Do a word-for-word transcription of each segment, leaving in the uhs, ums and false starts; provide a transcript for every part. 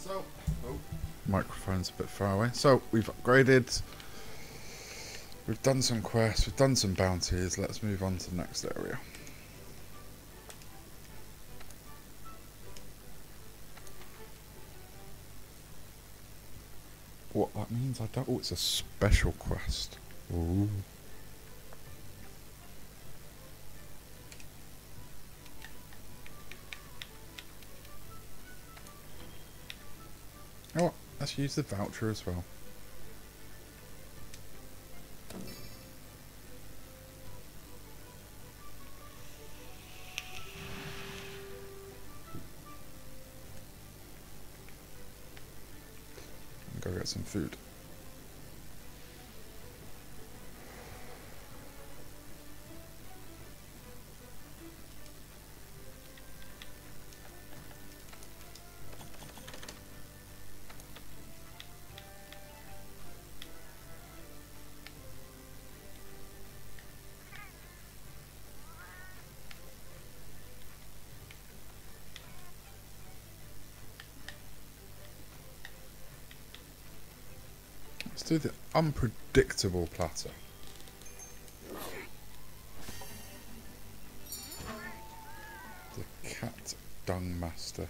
So, oh, microphone's a bit far away. So, we've upgraded. We've done some quests. We've done some bounties. Let's move on to the next area. What that means, I don't. Oh, it's a special quest. Ooh. Oh, let's use the voucher as well. Go get some food. Let's do the unpredictable platter. The cat dung master.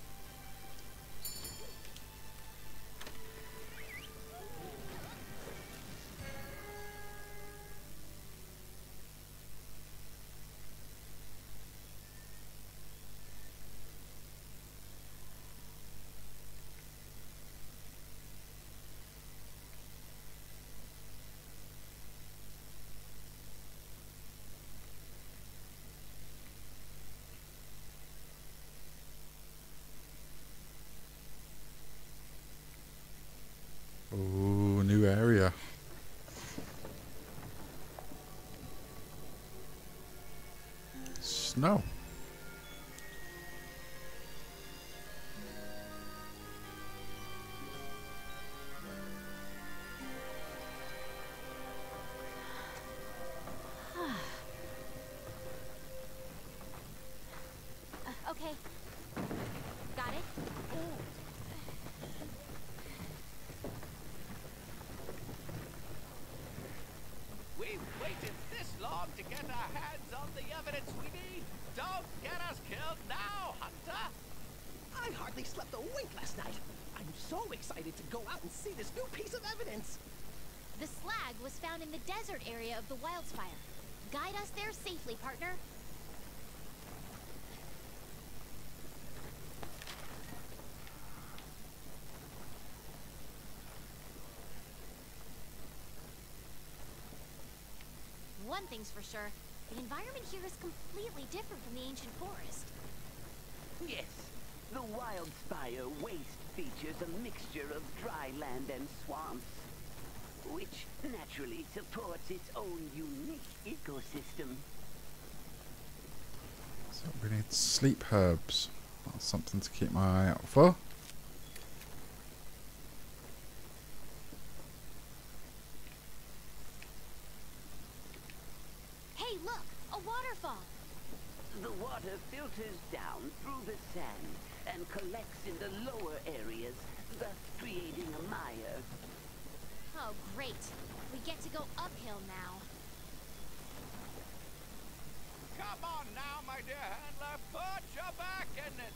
Ooh, new area. Snow. Uh, okay. Got it? We've waited this long to get our hands on the evidence we need. Don't get us killed now, Hunter! I hardly slept a wink last night. I'm so excited to go out and see this new piece of evidence. The slag was found in the desert area of the Wildspire. Guide us there safely, partner. One thing's for sure, the environment here is completely different from the ancient forest. Yes, the Wildspire waste features a mixture of dry land and swamps, which naturally supports its own unique ecosystem. So we need sleep herbs. That's something to keep my eye out for. Hey, look! A waterfall! The water filters down through the sand and collects in the lower areas, thus creating a mire. Oh, great. We get to go uphill now. Come on now, my dear handler, put your back in it!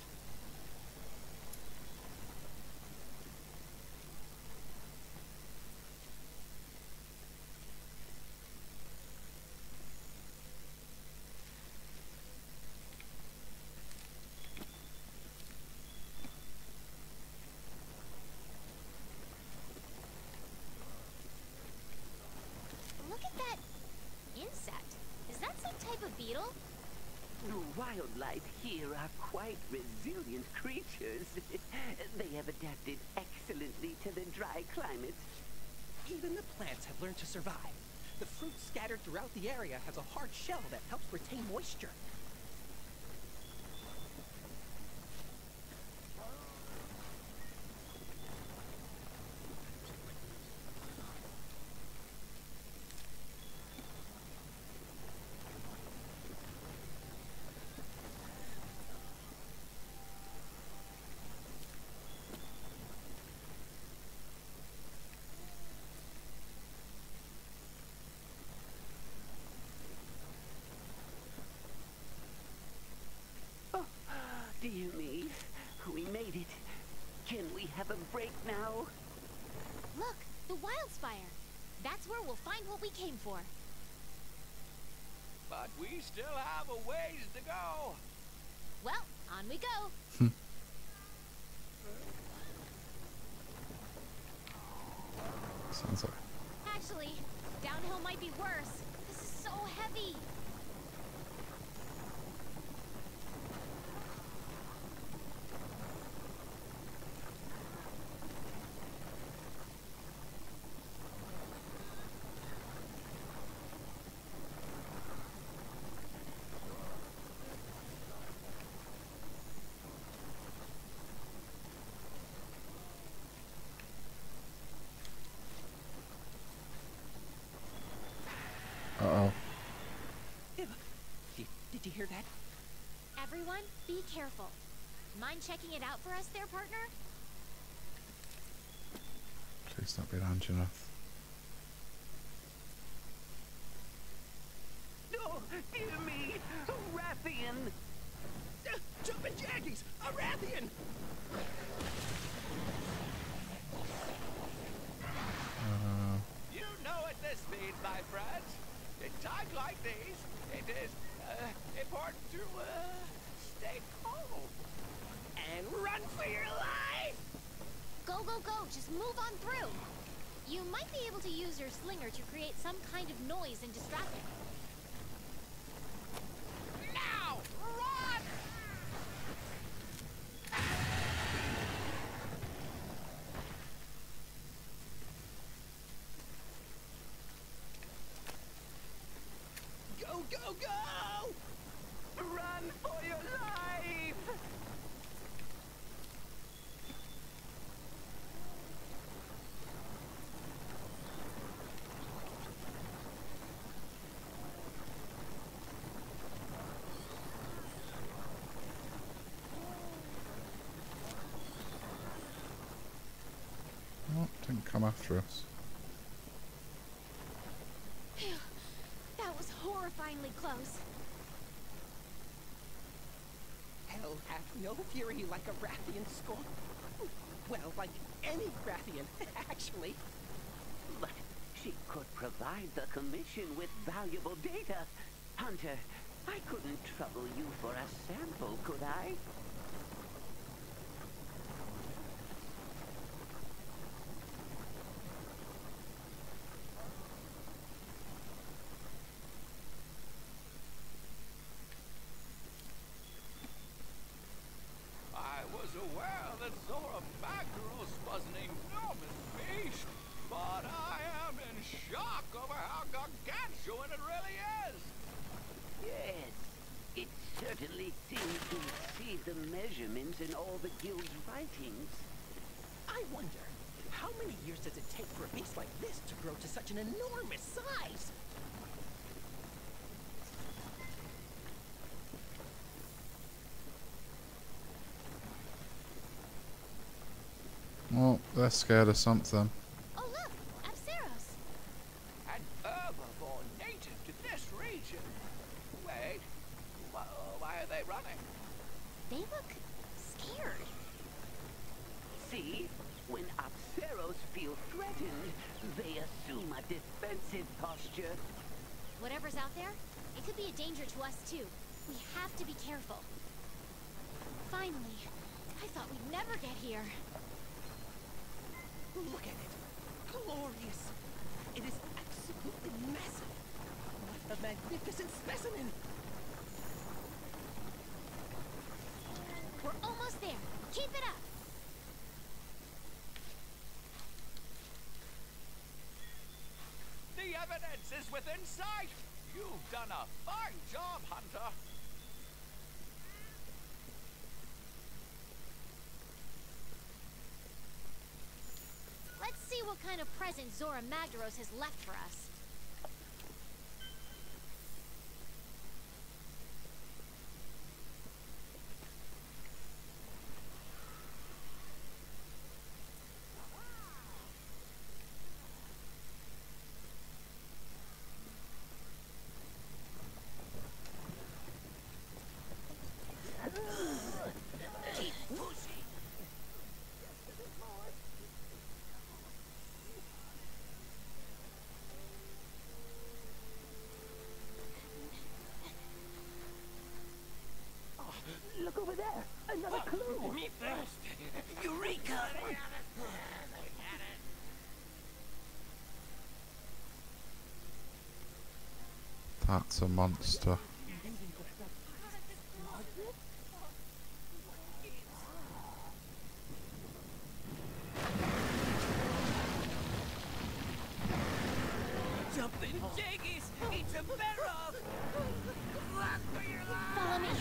Look at that insect. Is that some type of beetle? The wildlife here are quite resilient creatures. They have adapted excellently to the dry climate. Even the plants have learned to survive. The fruit scattered throughout the area has a hard shell that helps retain moisture. dear me. We made it. Can we have a break now? Look, the Wildspire. That's where we'll find what we came for. But we still have a ways to go. Well, on we go. Sounds like. Actually, downhill might be worse. This is so heavy. Uh-oh. Did, did you hear that? Everyone, be careful. Mind checking it out for us there, partner? Please don't be Anjanath. Oh, dear me! A Rathian! Uh, Jumpin' Jackies! A Rathian! Uh, You know what this means, my friends. In times like these, it is uh, important to uh, stay calm. And run for your life! Go, go, go. Just move on through. You might be able to use your slinger to create some kind of noise and distract it. Now, run! Go, go, go! Run for your life! oh, didn't come after us. Phew. That was horrifyingly close. Hell hath no fury like a Rathian scorn. Well, like any Rathian, actually. But she could provide the commission with valuable data. Hunter, I couldn't trouble you for a sample, could I? I was aware that Zora Magdaros was an enormous beast, but I am in shock over how gargantuan it really is. Yes, it certainly seems to exceed the measurements in all the guild's writings. I wonder, how many years does it take for a beast like this to grow to such an enormous size? Well, they're scared of something. Oh, look! Apsaros! An herbivore native to this region. Wait, wh- why are they running? They look scared. See, when Apsaros feel threatened, they assume a defensive posture. Whatever's out there, it could be a danger to us too. We have to be careful. Finally, I thought we'd never get here. Look at it. Glorious. It is absolutely massive. What a magnificent specimen. We're almost there. Keep it up. The evidence is within sight. You've done a fine job, Hunter. Let's see what kind of present Zora Magdaros has left for us. That's a monster. Jumping jaggies! It's a barrel! Follow me.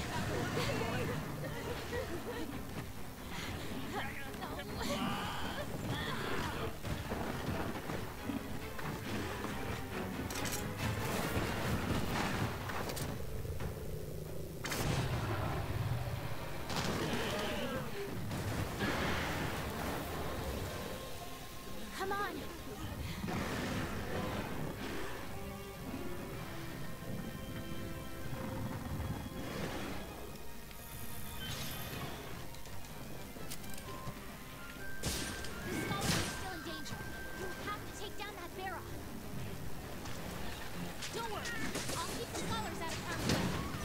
Come on. Don't worry, I'll keep the scholars out of harm's way.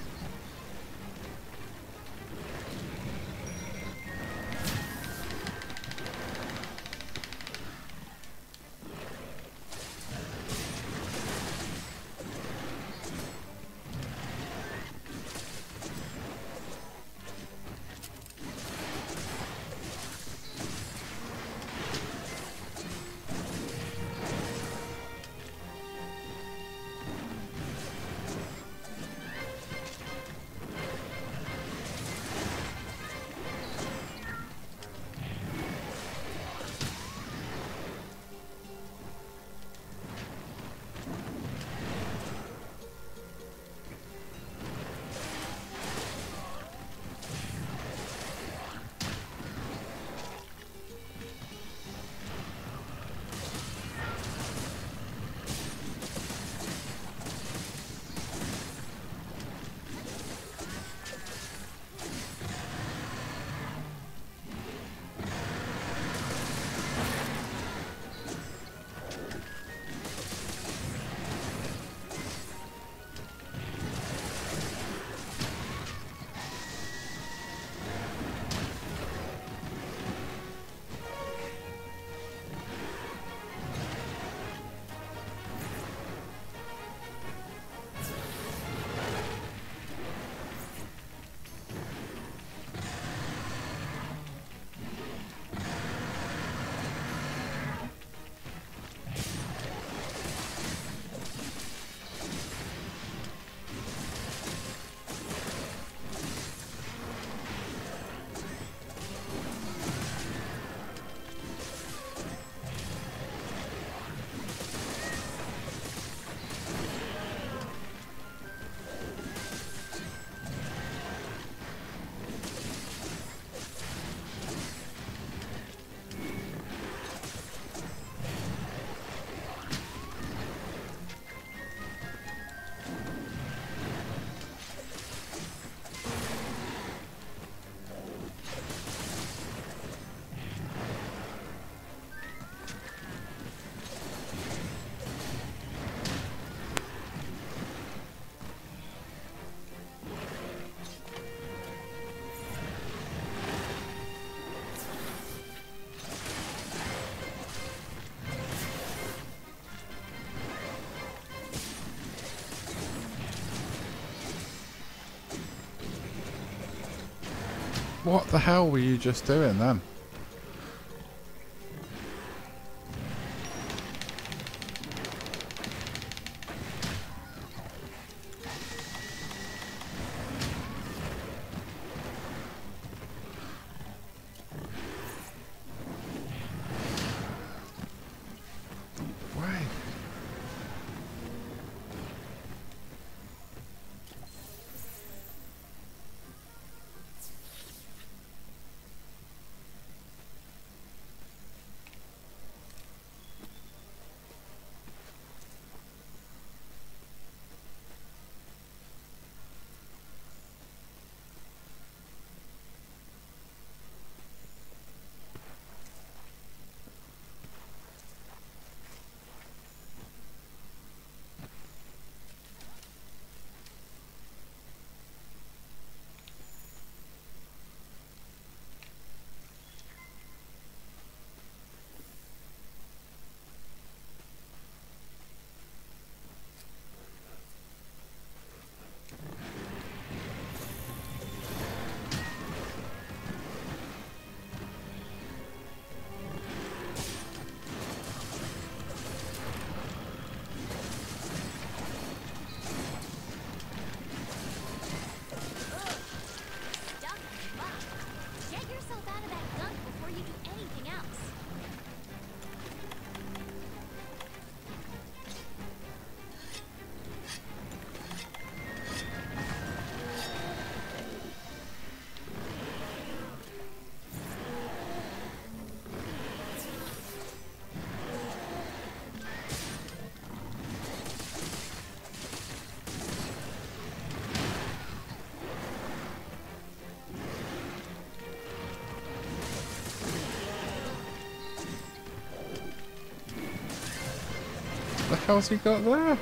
What the hell were you just doing then? Why? The hell's he got there?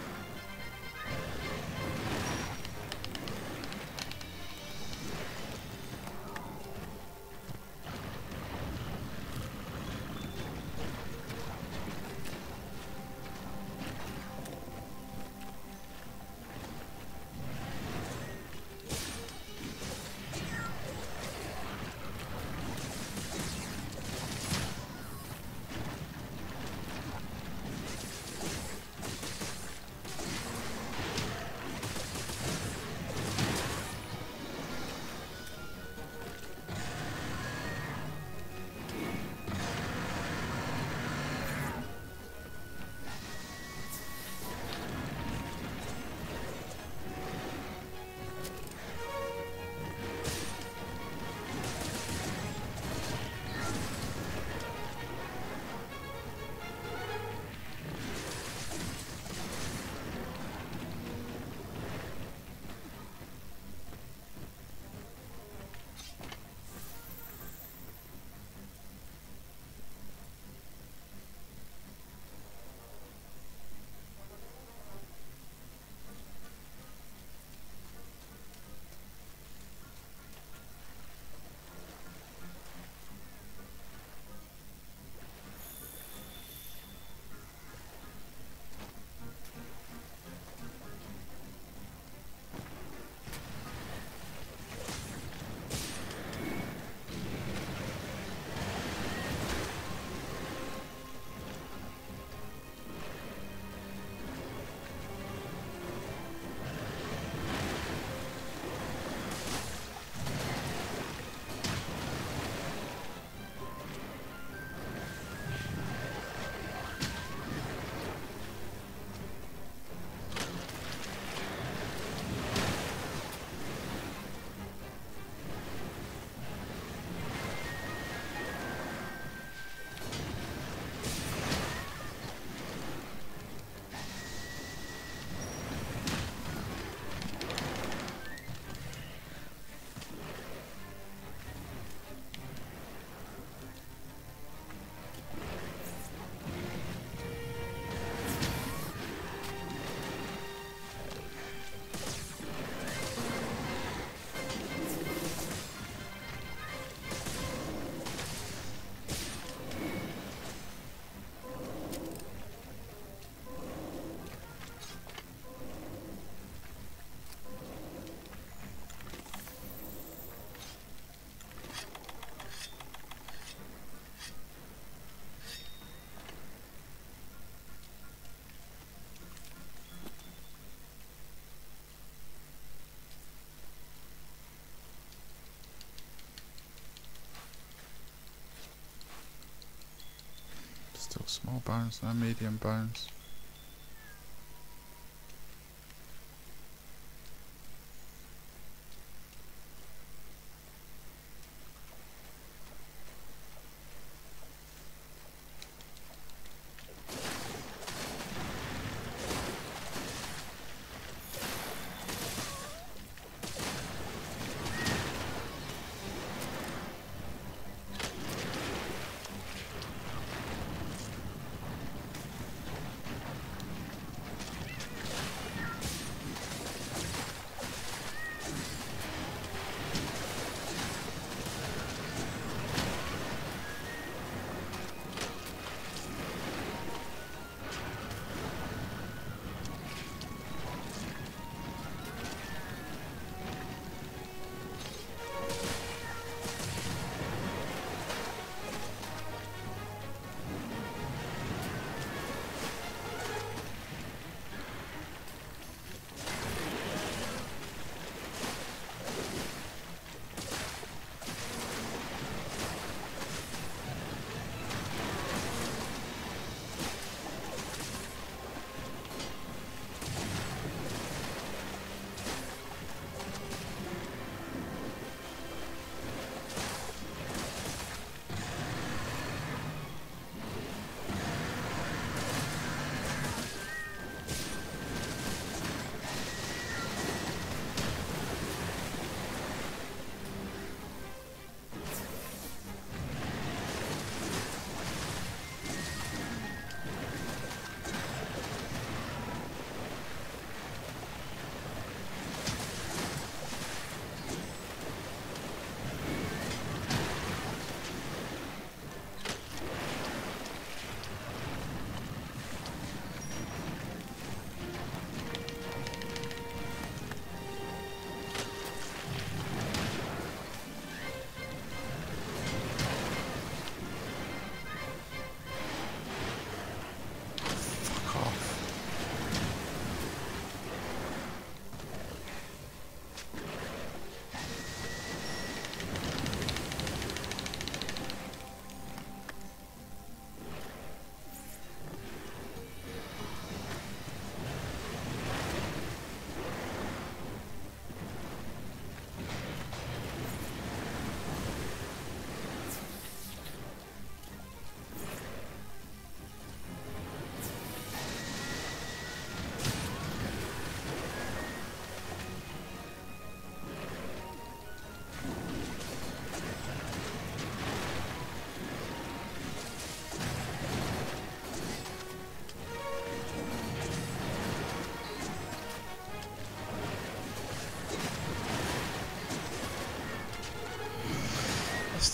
Still small bones, no medium bones.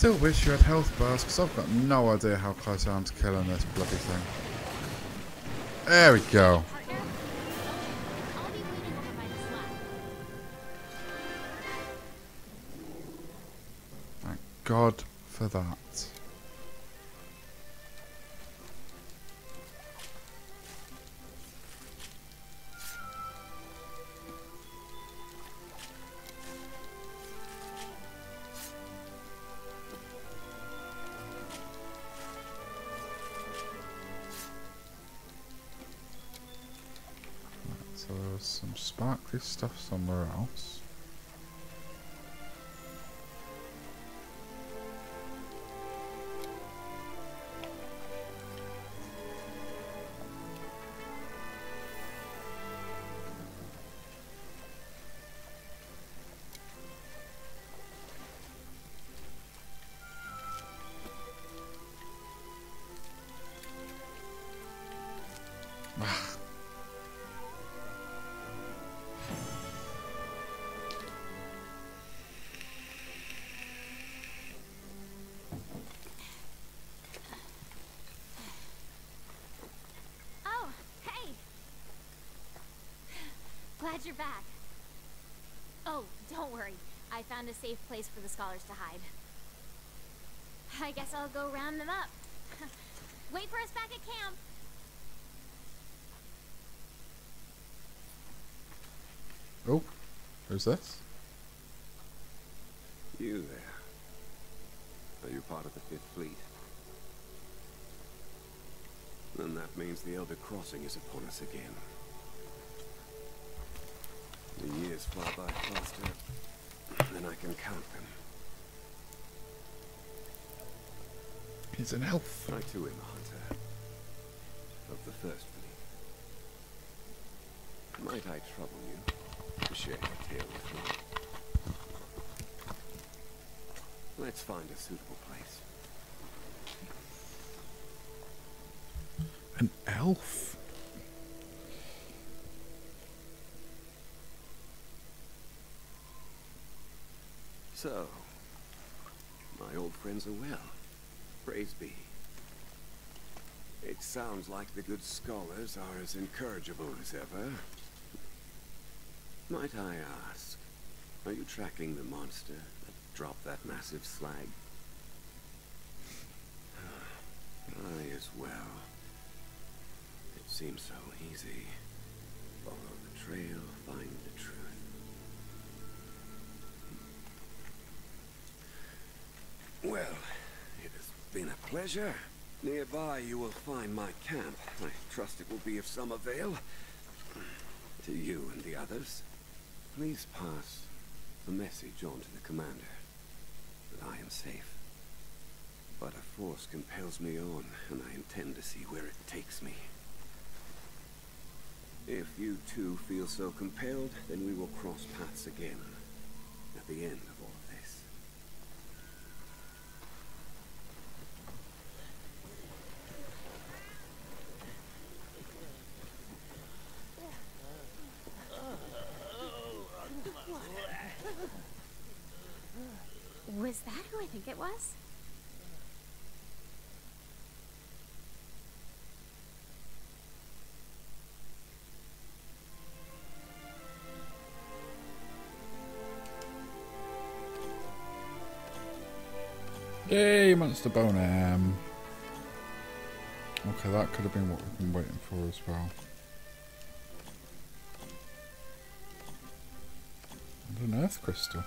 still wish you had health bars, because I've got no idea how close I am to killing this bloody thing. There we go. Partner? I'll be waiting over by the slab. Thank God for that. So there's some sparkly stuff somewhere else. Oh, hey! Glad you're back. Oh, don't worry. I found a safe place for the scholars to hide. I guess I'll go round them up. Wait for us back at camp. Oh, who's this? You there. Are you part of the Fifth Fleet? Then that means the Elder Crossing is upon us again. The years fly by faster than I can count them. He's an elf. I too am a hunter of the First Fleet. Might I trouble you to share your tale with me? Let's find a suitable place. An elf? So, my old friends are well. Praise be. It sounds like the good scholars are as incorrigible as ever. Might I ask, are you tracking the monster that dropped that massive slag? I as well. It seems so easy. Follow the trail, find the truth. Well, it has been a pleasure. Nearby you will find my camp. I trust it will be of some avail to you and the others. Please pass the message on to the commander that I am safe. But a force compels me on, and I intend to see where it takes me. If you two feel so compelled, then we will cross paths again at the end of all of this. Was that who I think it was? Yay, Monster Boneham. Okay, that could have been what we've been waiting for as well. And an earth crystal.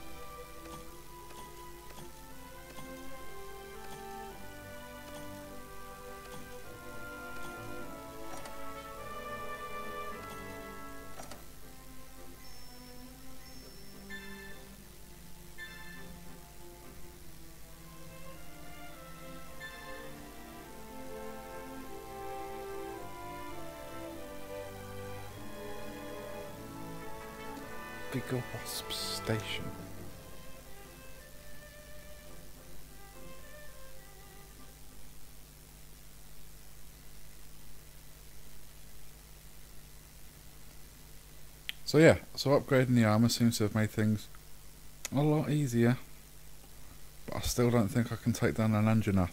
Bigger Wasp Station. So yeah, so upgrading the armor seems to have made things a lot easier. But I still don't think I can take down an Anjanath.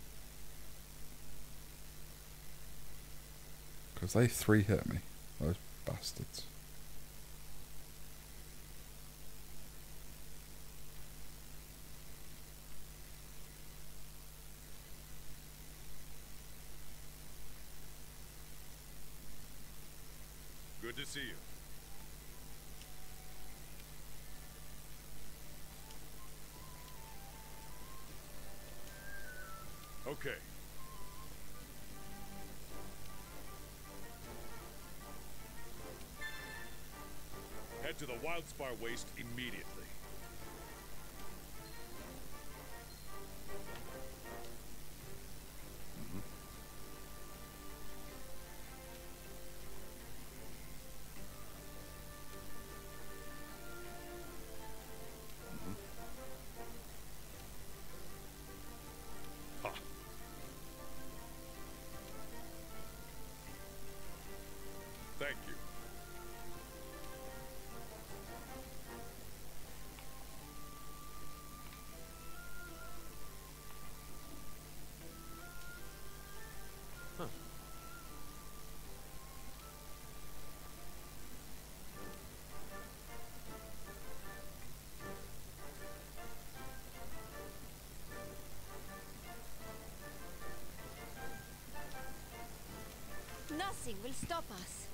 Because they three hit me, those bastards. Good to see you. Okay. Head to the Wildspire Waste immediately. Thank you. Huh. Nothing will stop us.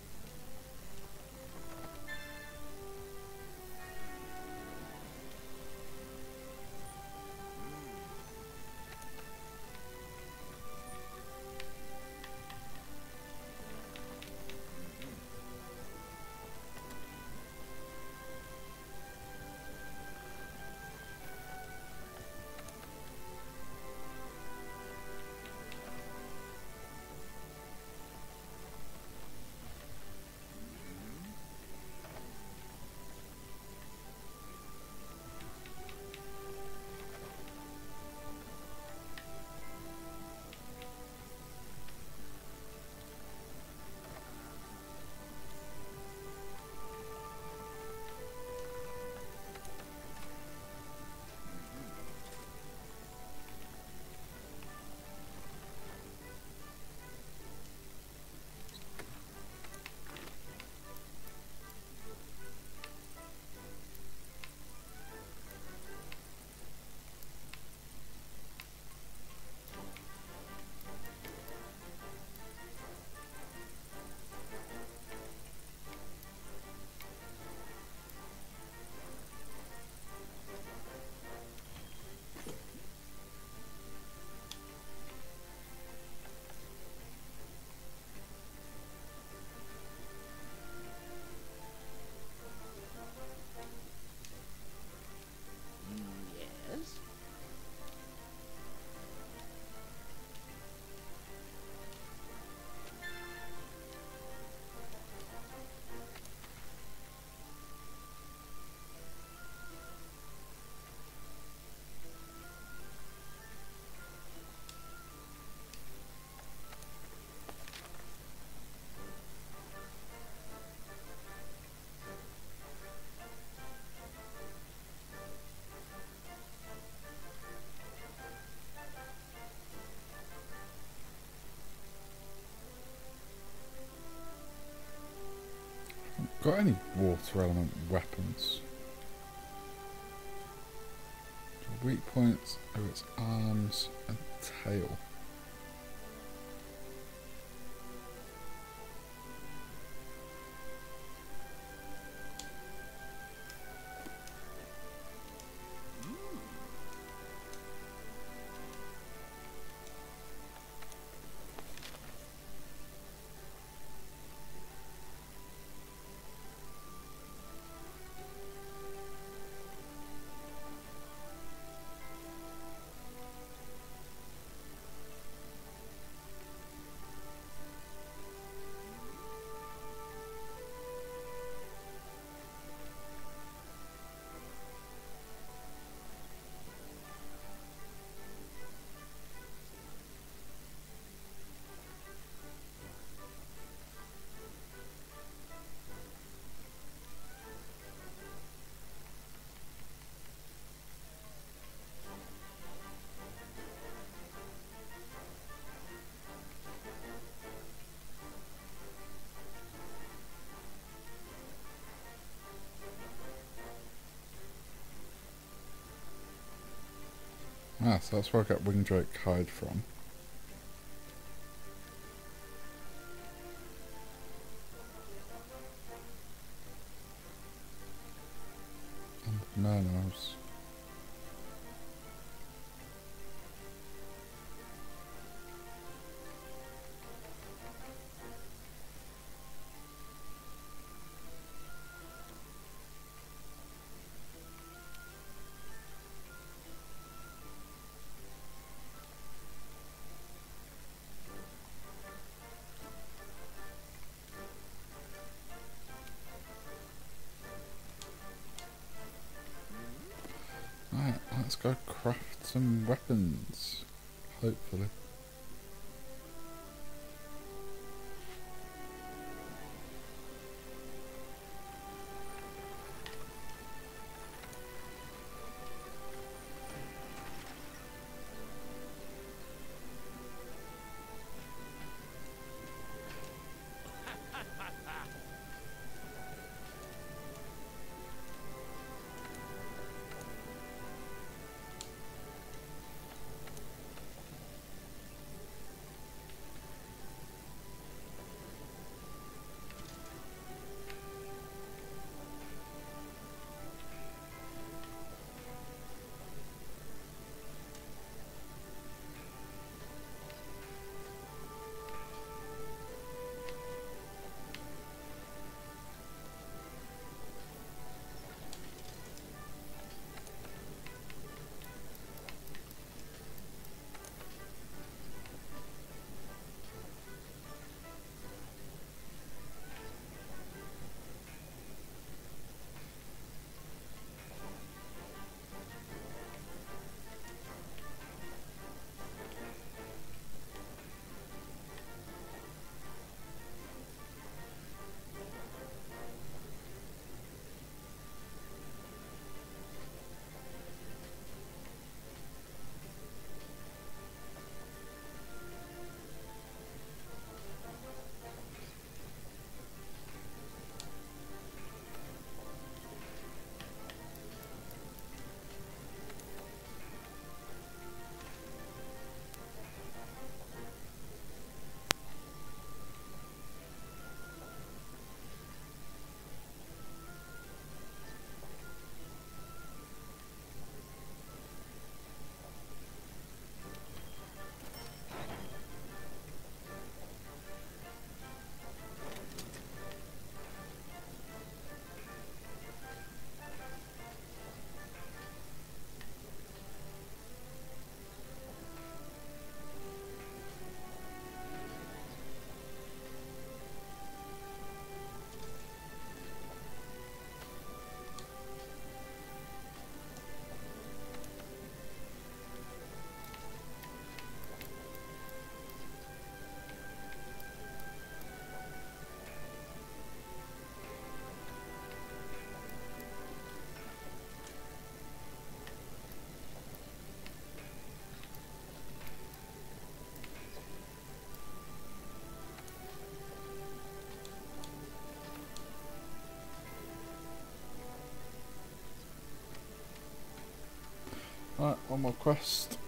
Yes? Got any water element weapons? Weak points of its arms and tail. Ah, so that's where I got Wingdrake hide from. And Manos. Right, let's go craft some weapons, hopefully. Right, one more quest.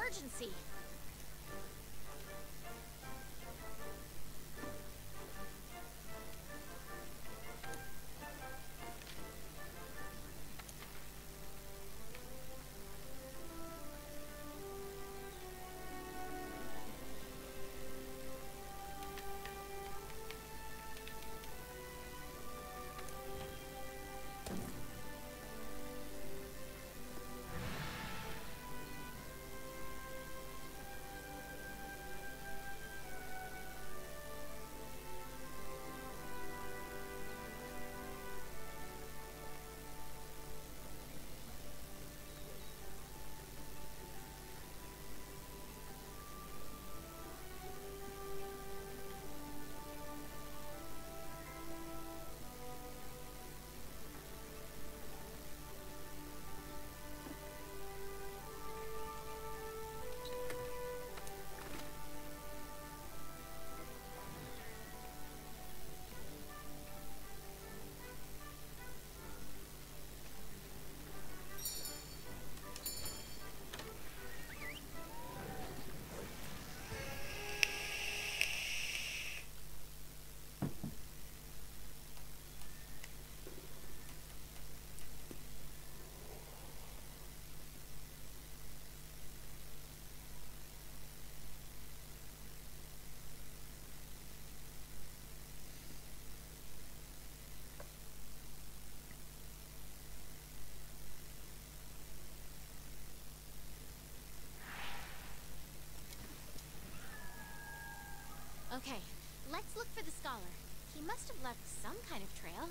emergency. Okay, let's look for the scholar. He must have left some kind of trail.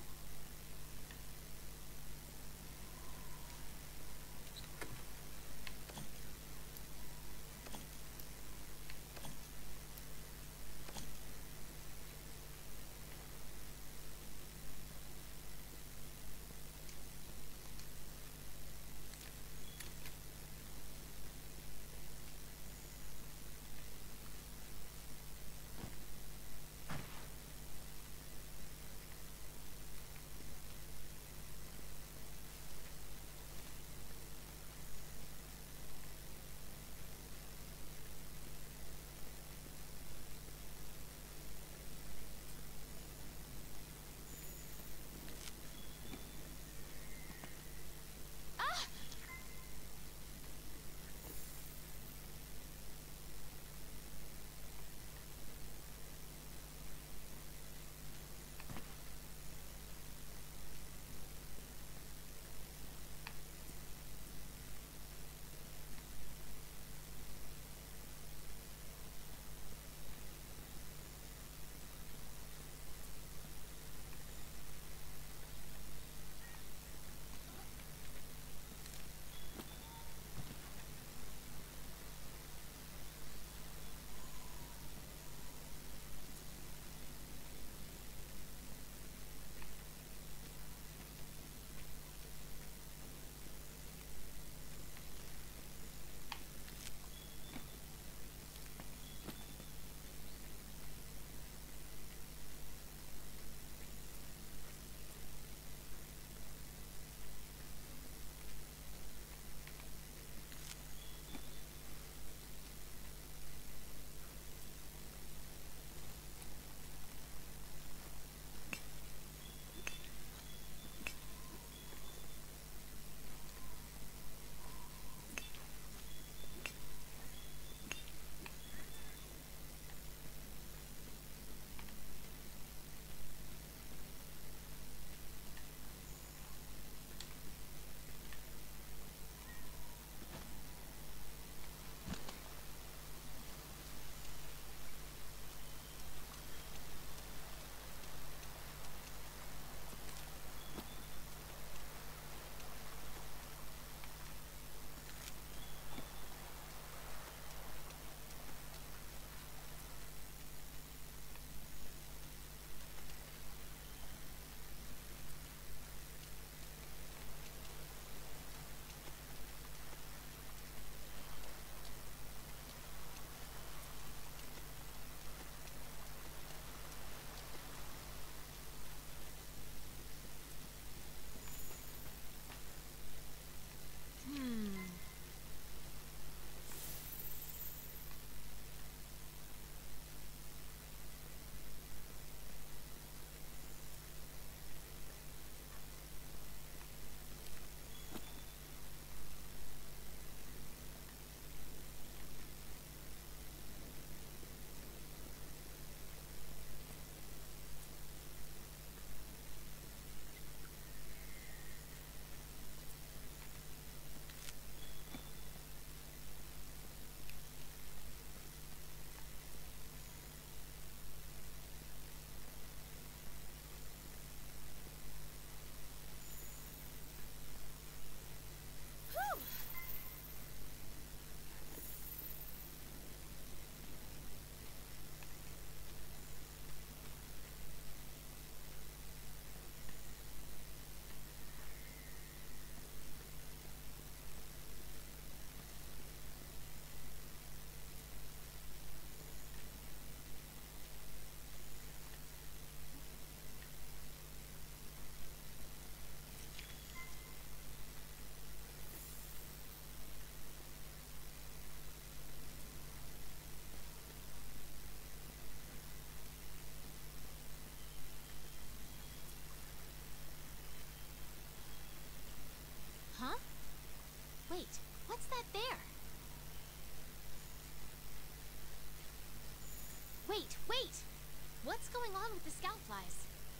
going on with the scout flies?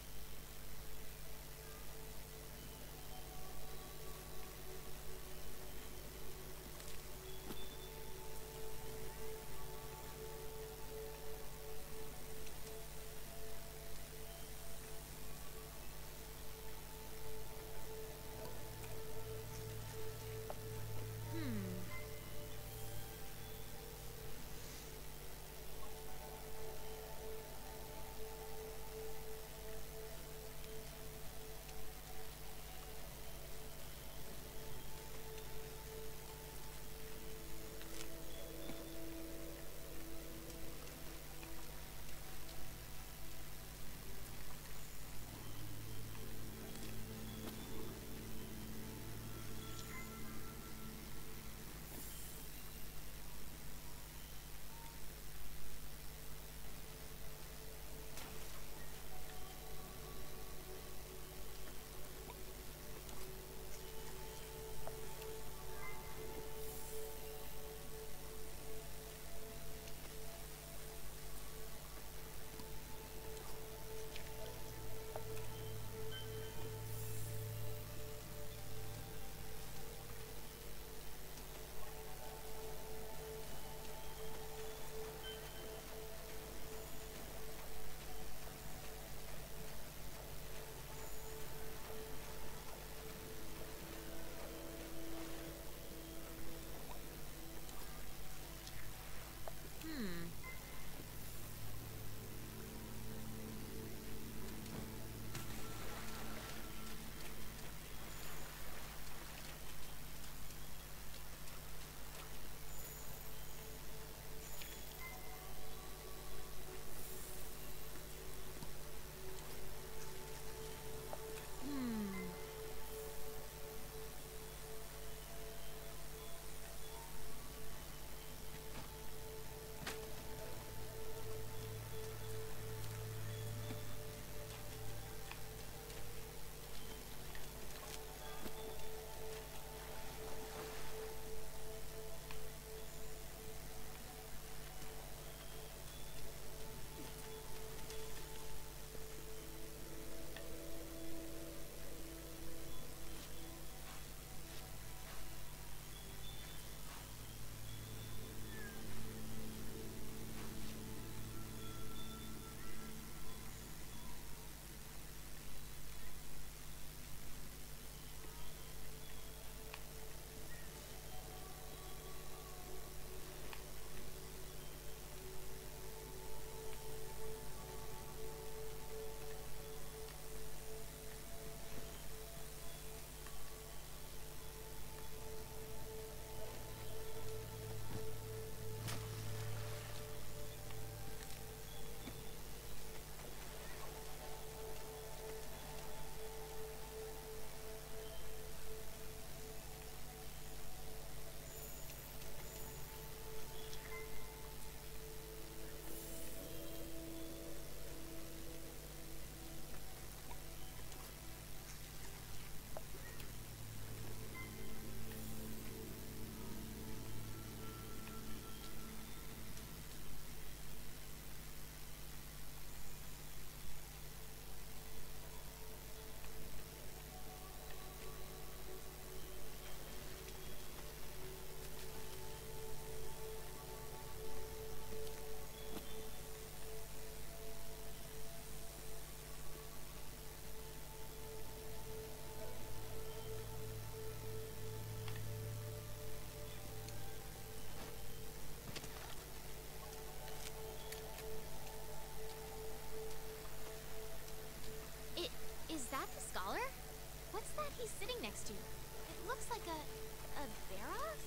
he's sitting next to? It looks like a... a Barroth?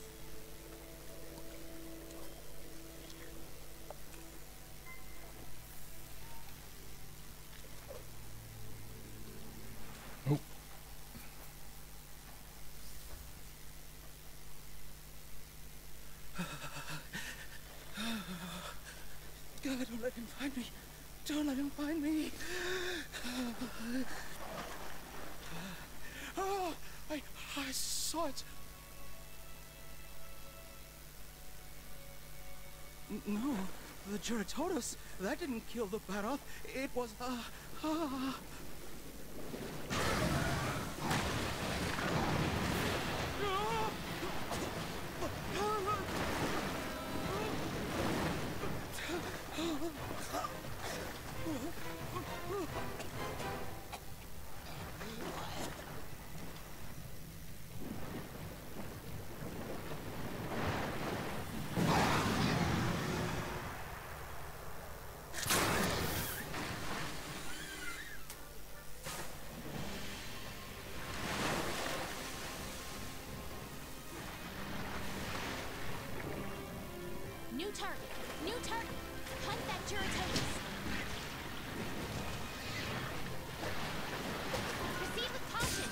Oh. God, don't let him find me. Don't let him find me. Oh, I, I saw it. N- No, The Juratotus, that didn't kill the Baroth. It was, uh, uh... New target! New target! Hunt that Juratotus! Proceed with caution!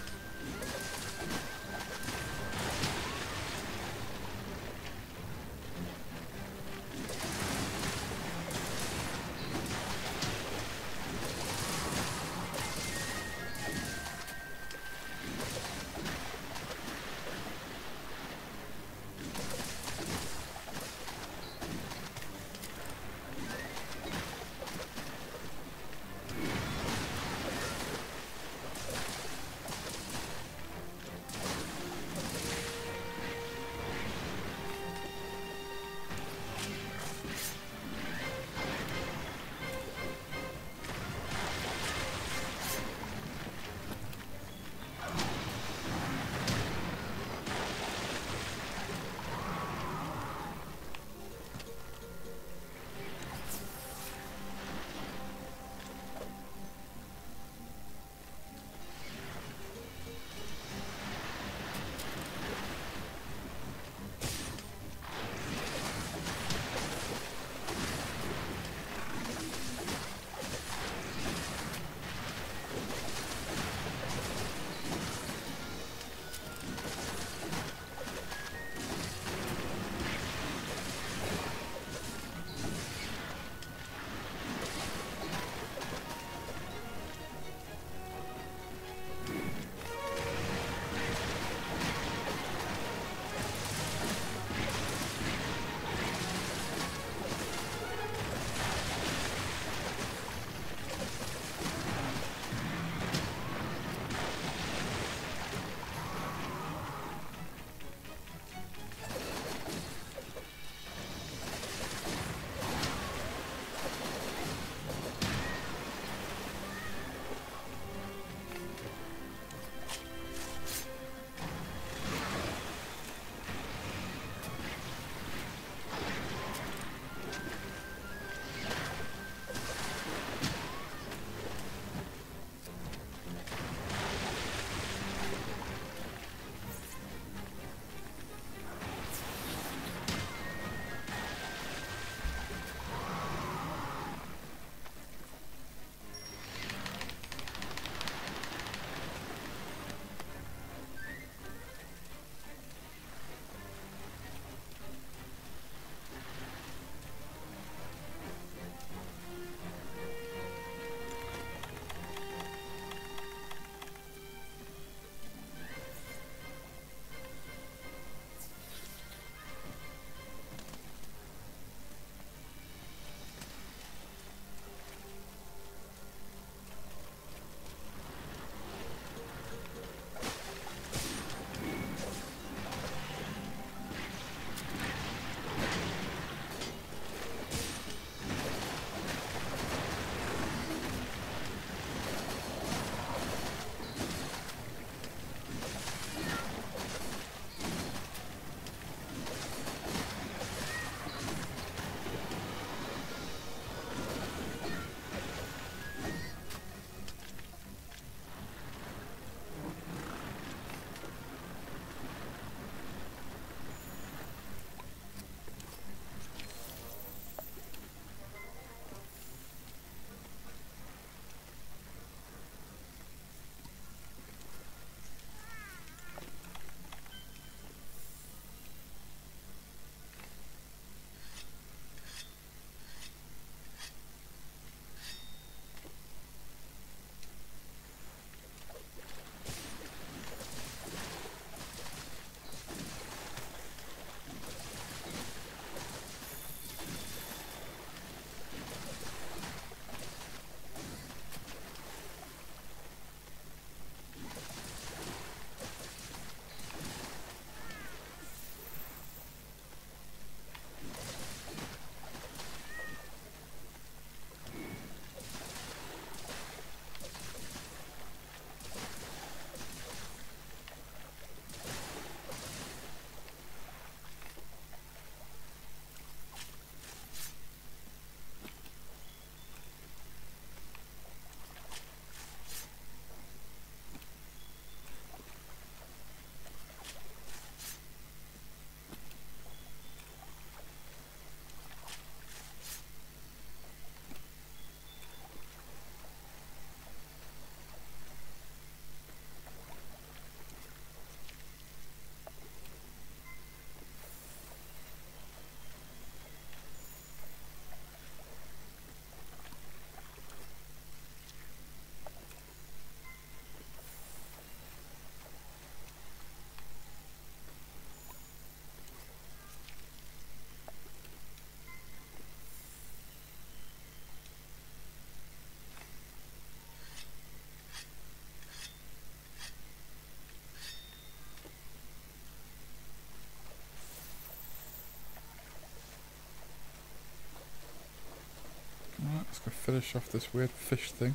Alright, let's go finish off this weird fish thing.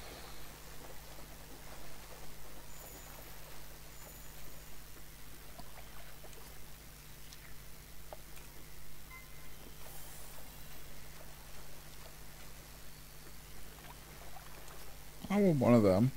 I want one of them.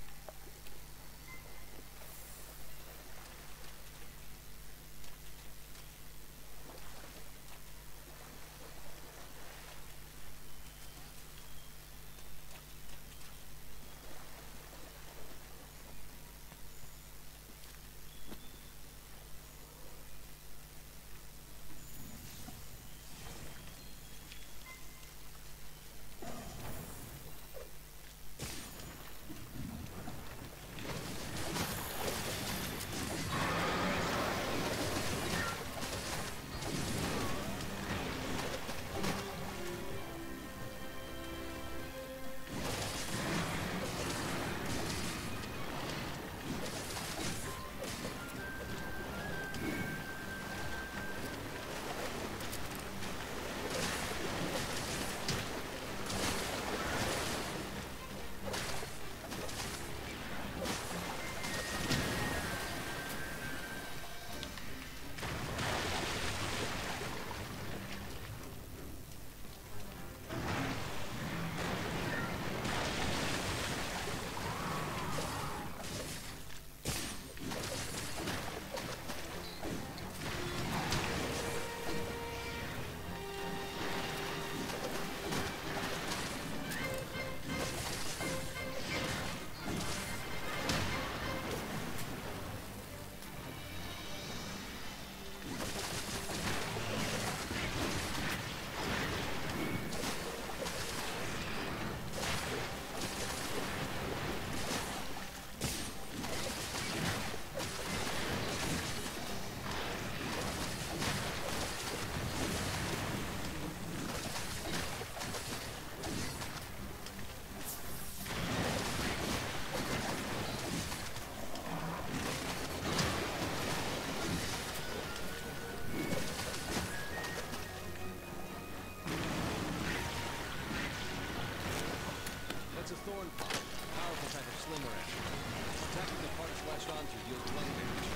It's a thorn pot, a powerful type of slinger action. Attacking the part it's latched onto deals one damage.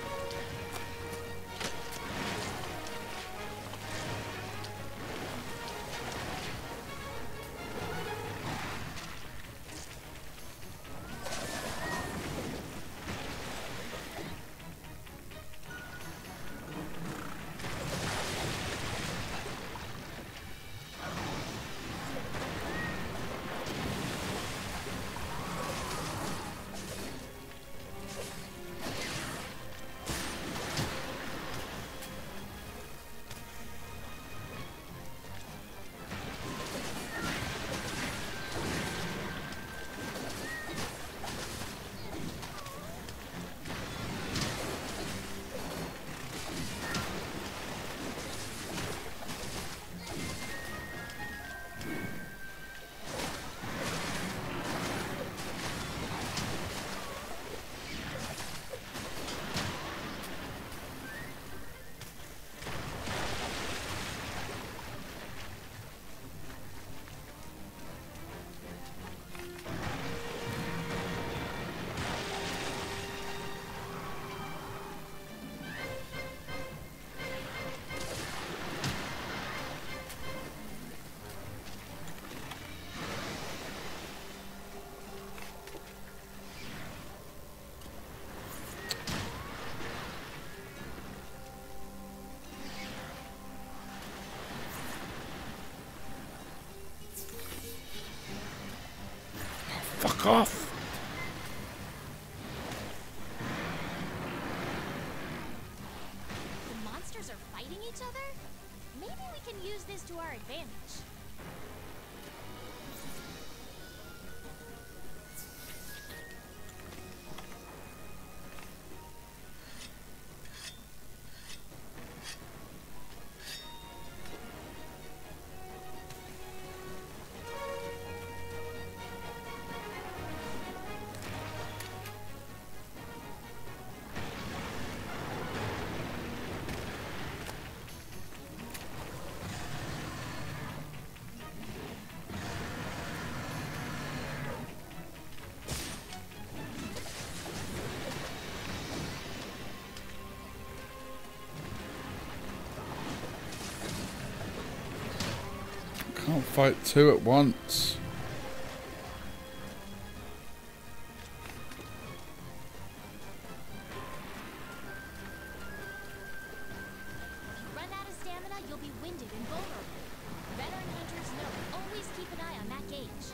Fuck off! The monsters are fighting each other? Maybe we can use this to our advantage. fight two at once. If you run out of stamina, you'll be winded and vulnerable. Veteran hunters know. Always keep an eye on that gauge.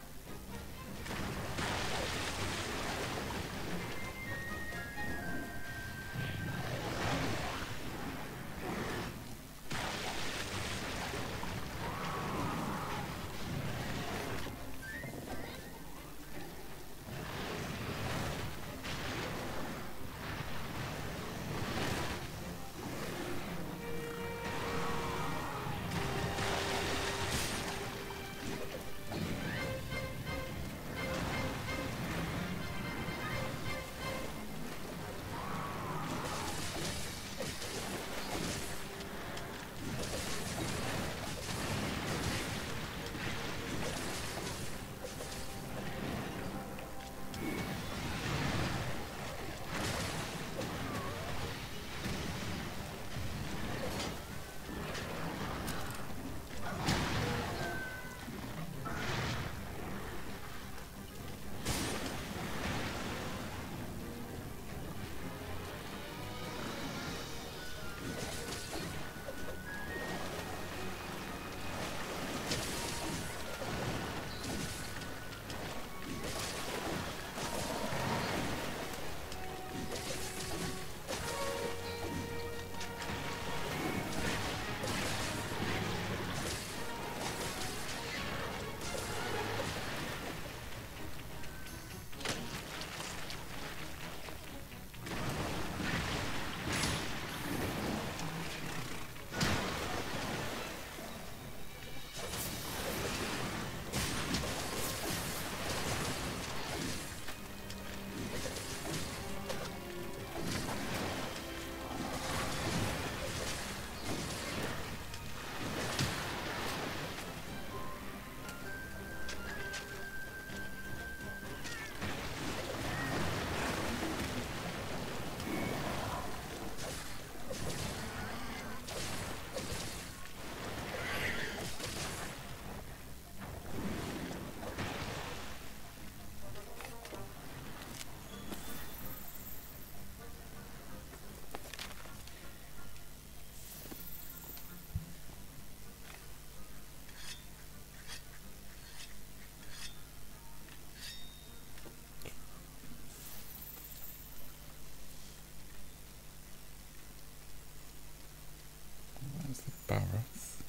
Barroth.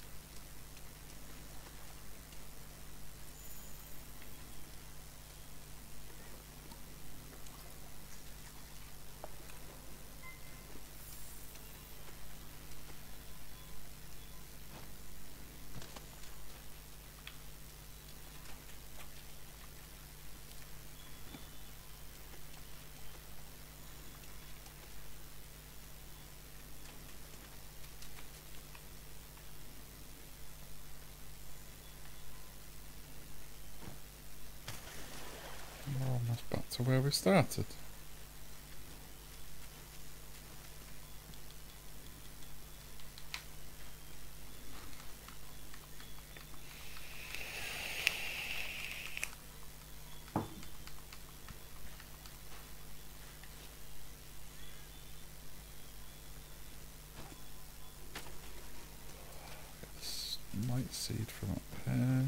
We're almost back to where we started. Might seed from up here.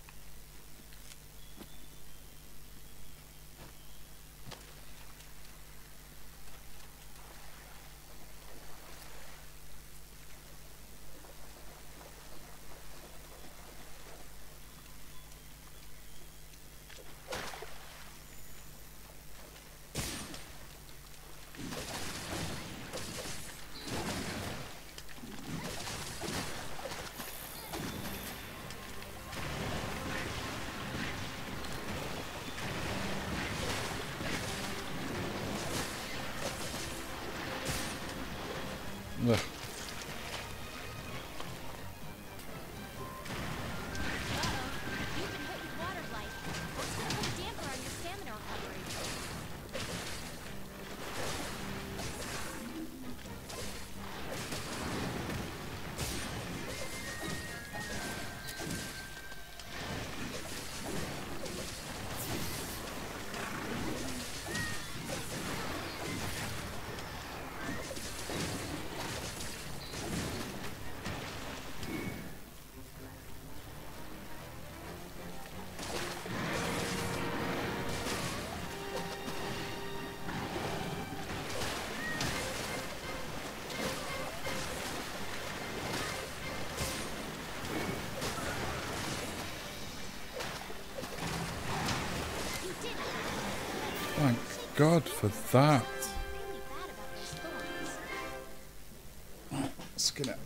Ugh. God for that. Really bad about those thorns. Skin it.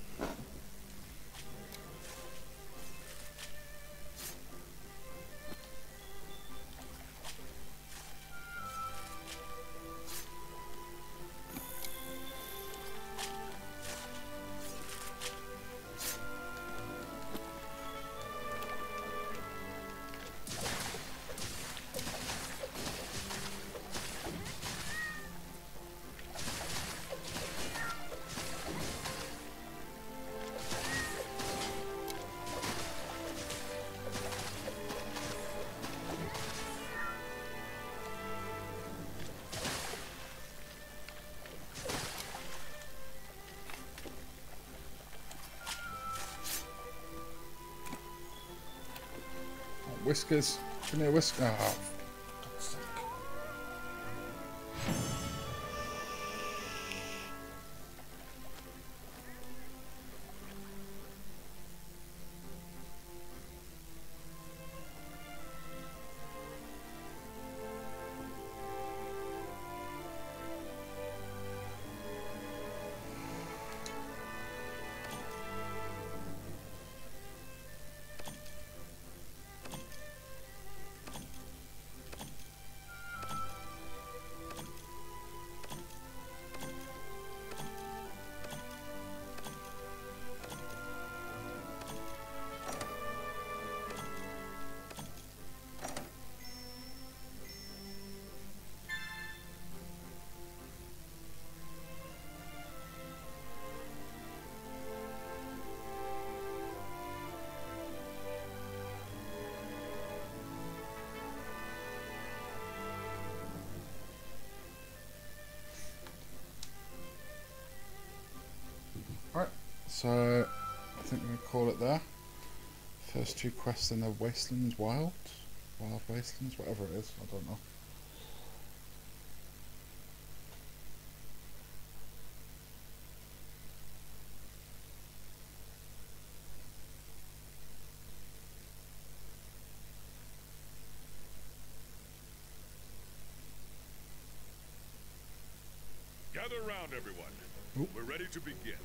Whiskers. Give me a whisker. Oh, for God's sake. Alright, so I think we're going to call it there. First two quests in the Wastelands Wild? Wild Wastelands? Whatever it is, I don't know. Gather round, everyone. Oop. We're ready to begin.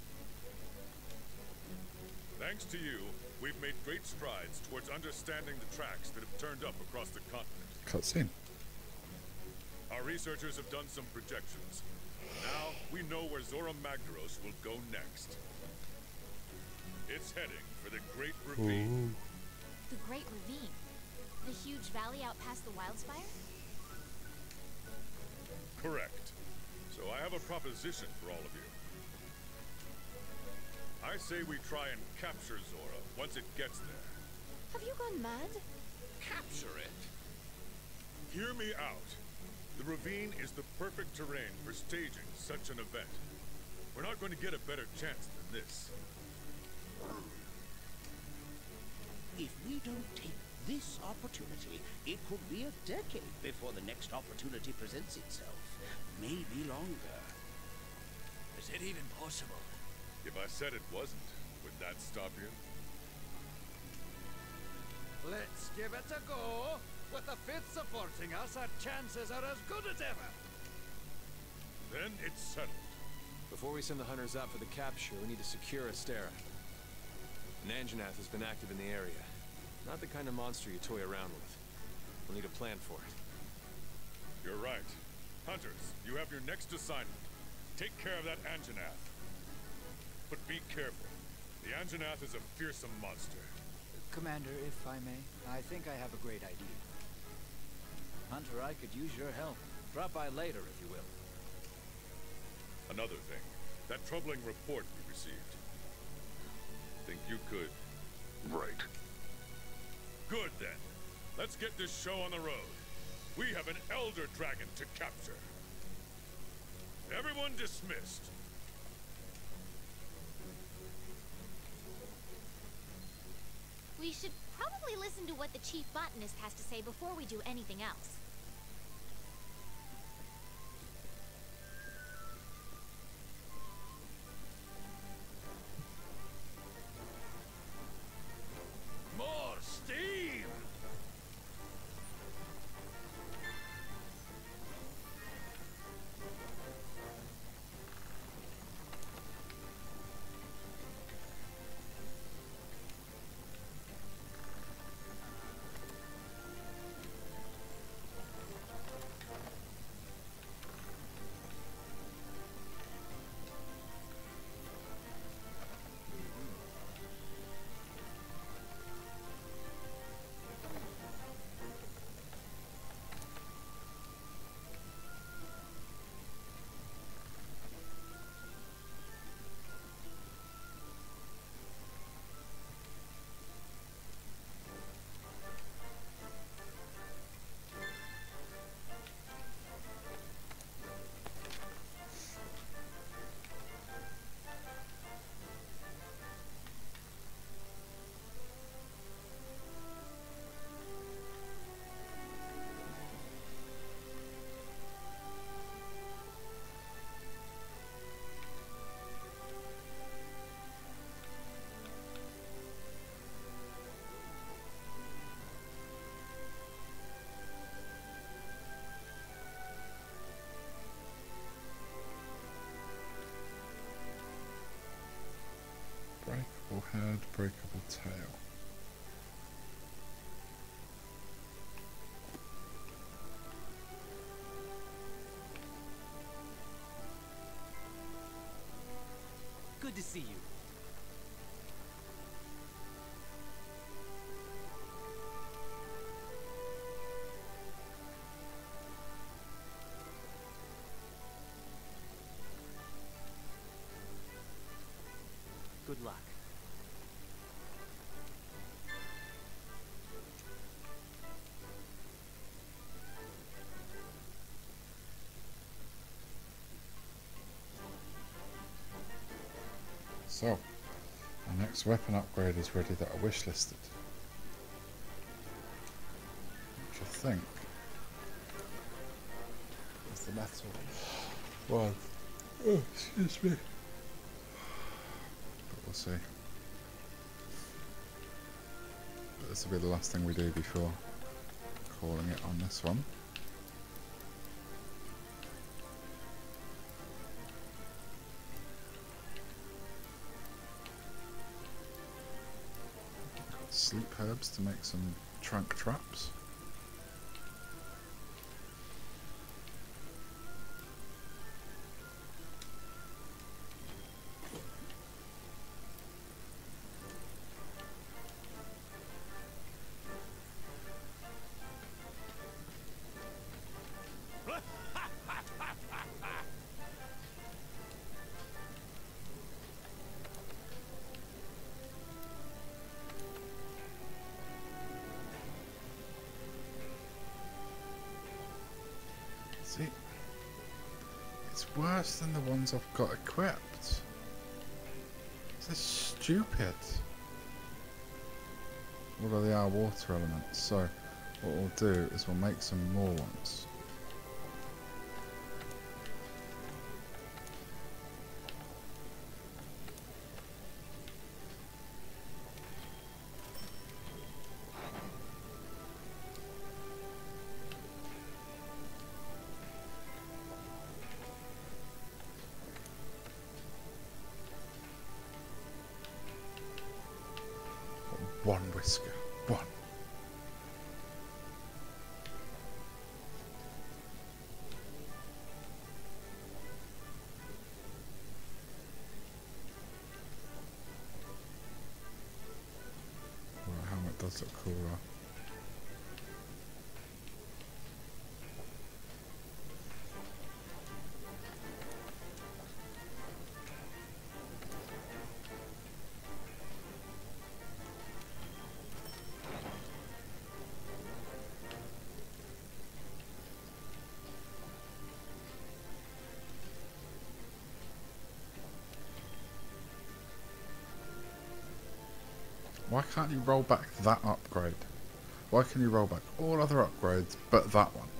Thanks to you, we've made great strides towards understanding the tracks that have turned up across the continent. Cutscene. Our researchers have done some projections. Now, we know where Zora Magdaros will go next. It's heading for the Great Ravine. The Great Ravine? The huge valley out past the Wildspire? Correct. So I have a proposition for all of you. I say we try and capture Zora once it gets there. Have you gone mad? Capture it? Hear me out. The ravine is the perfect terrain for staging such an event. We're not going to get a better chance than this. If we don't take this opportunity, it could be a decade before the next opportunity presents itself. Maybe longer. Is it even possible? If I said it wasn't, would that stop you? Let's give it a go. With the fifth supporting us, our chances are as good as ever. Then it's settled. Before we send the hunters out for the capture, we need to secure Astera. An Anjanath has been active in the area. Not the kind of monster you toy around with. We'll need a plan for it. You're right. Hunters, you have your next assignment. Take care of that Anjanath. But be careful. The Anjanath is a fearsome monster. Commander, if I may, I think I have a great idea. Hunter, I could use your help. Drop by later, if you will. Another thing. That troubling report we received. Think you could... Right. Good, then. Let's get this show on the road. We have an Elder Dragon to capture. Everyone dismissed. We should probably listen to what the Chief Botanist has to say before we do anything else. More steam! tail. Good to see you. Good luck. So, our next weapon upgrade is ready that I wish listed. Which I think is the metal one. Oh, excuse me. But we'll see. But this will be the last thing we do before calling it on this one. Sleep herbs to make some trunk traps. See, it's worse than the ones I've got equipped. This is stupid. Although they are water elements, so what we'll do is we'll make some more ones. One whisker. One. Well, how much does look cool though. Why can't you roll back that upgrade? Why can you roll back all other upgrades but that one?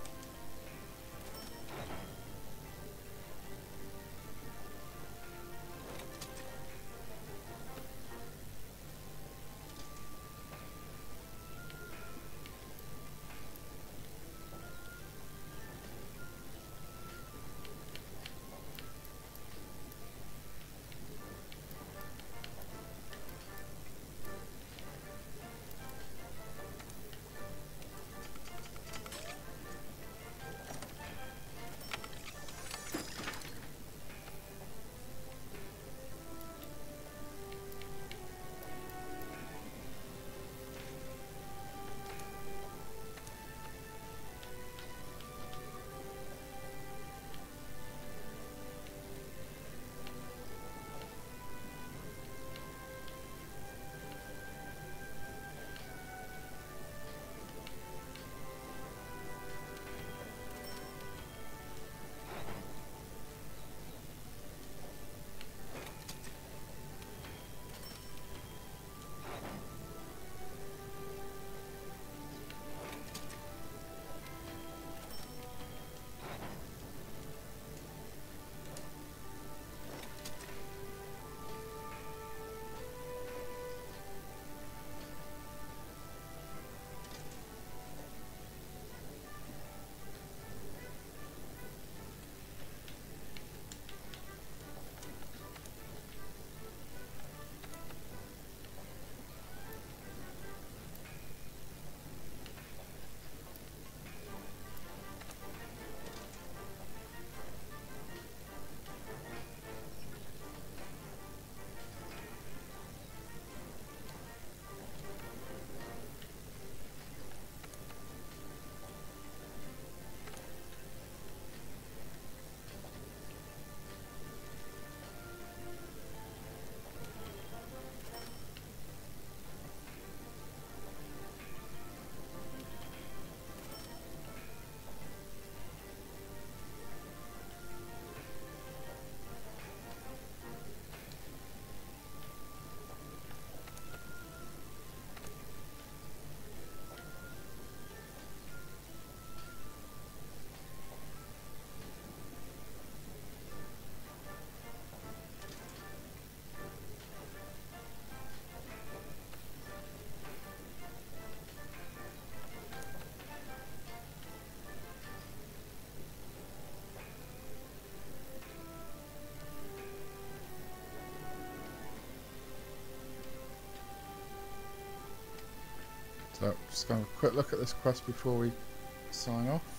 So, just going to have a quick look at this quest before we sign off.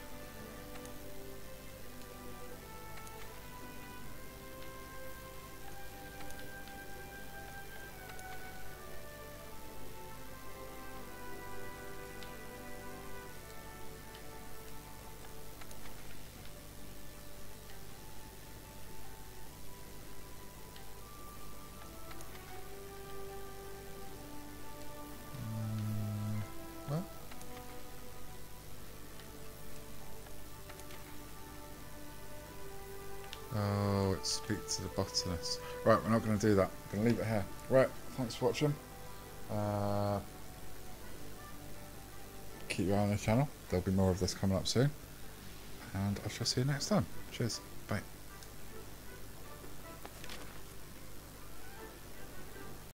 Oh, it's speak to the botanist. Right, we're not going to do that. We're going to leave it here. Right, thanks for watching. Uh, keep your eye on the channel. There'll be more of this coming up soon. And I shall see you next time. Cheers.